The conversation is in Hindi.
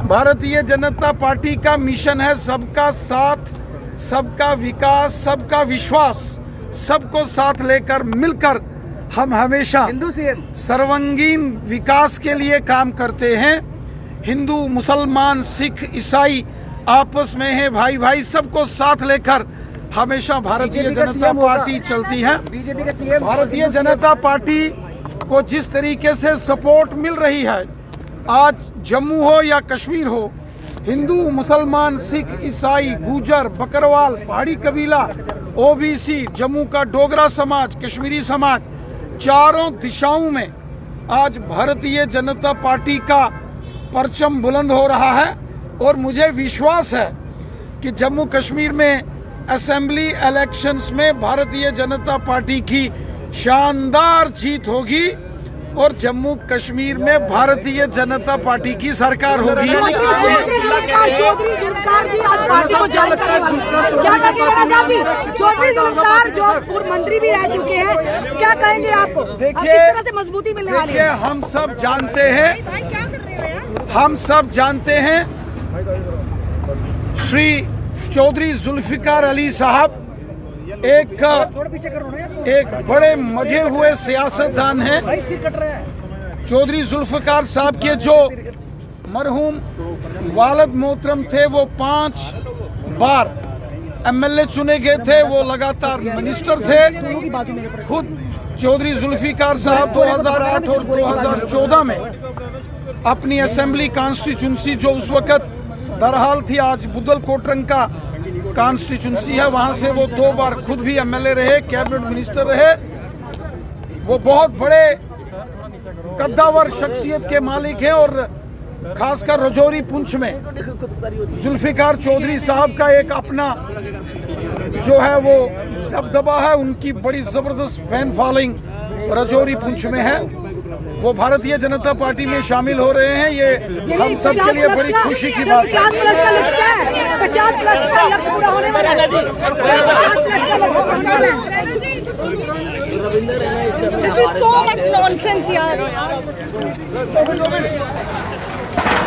भारतीय जनता पार्टी का मिशन है सबका साथ, सबका विकास, सबका विश्वास। सबको साथ लेकर मिलकर हम हमेशा सर्वांगीण विकास के लिए काम करते हैं। हिंदू, मुसलमान, सिख, ईसाई आपस में है भाई भाई, सबको साथ लेकर हमेशा भारतीय जनता पार्टी चलती है। बीजेपी का सीएम भारतीय जनता पार्टी को जिस तरीके से सपोर्ट मिल रही है, आज जम्मू हो या कश्मीर हो, हिंदू, मुसलमान, सिख, ईसाई, गुजर, बकरवाल, पहाड़ी कबीला, ओबीसी, जम्मू का डोगरा समाज, कश्मीरी समाज, चारों दिशाओं में आज भारतीय जनता पार्टी का परचम बुलंद हो रहा है। और मुझे विश्वास है कि जम्मू कश्मीर में असेंबली इलेक्शंस में भारतीय जनता पार्टी की शानदार जीत होगी और जम्मू कश्मीर में भारतीय जनता पार्टी की सरकार होगी। चौधरी जुल्फकार जी आज पार्टी को ज्वाइन करने वाले, क्या कहेंगे? चौधरी जुल्फकार जो पूर्व मंत्री भी रह चुके हैं, क्या कहेंगे आपको? किस तरह से मजबूती मिलने वाली है? हम सब जानते हैं श्री चौधरी जुल्फिकार अली साहब एक बड़े मजे हुए सियासतदान हैं। चौधरी जुल्फिकार साहब के जो मरहूम वालिद मोहतरम थे, वो 5 बार एमएलए चुने गए थे, वो लगातार मिनिस्टर थे। खुद चौधरी जुल्फिकार साहब 2008 और 2014 में अपनी असेंबली कॉन्स्टिट्यूंसी जो उस वक्त दरहाल थी, आज बुदल कोटरंग का कॉन्स्टिट्यूंसी है, वहां से वो 2 बार खुद भी एमएलए रहे, कैबिनेट मिनिस्टर रहे। वो बहुत बड़े कद्दावर शख्सियत के मालिक हैं और खासकर रजौरी पुंछ में जुल्फिकार चौधरी साहब का एक अपना जो है वो दबदबा है, उनकी बड़ी जबरदस्त फैन फॉलोइंग रजौरी पुंछ में है। वो भारतीय जनता पार्टी में शामिल हो रहे हैं, ये हम सब के लिए बड़ी खुशी की बात है। 50 प्लस का लक्ष्य है, 50 प्लस का लक्ष्य पूरा होने वाला है। 50 प्लस का लक्ष्य होने वाला है। This is so much nonsense, यार।